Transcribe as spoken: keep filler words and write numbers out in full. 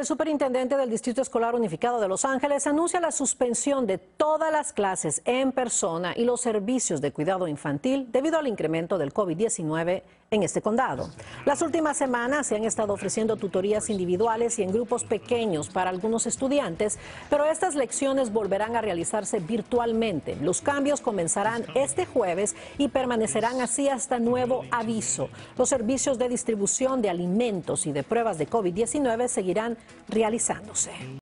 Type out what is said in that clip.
El superintendente del Distrito Escolar Unificado de Los Ángeles anuncia la suspensión de todas las clases en persona y los servicios de cuidado infantil debido al incremento del COVID diecinueve en este condado. Las últimas semanas se han estado ofreciendo tutorías individuales y en grupos pequeños para algunos estudiantes, pero estas lecciones volverán a realizarse virtualmente. Los cambios comenzarán este jueves y permanecerán así hasta nuevo aviso. Los servicios de distribución de alimentos y de pruebas de COVID diecinueve seguirán realizándose.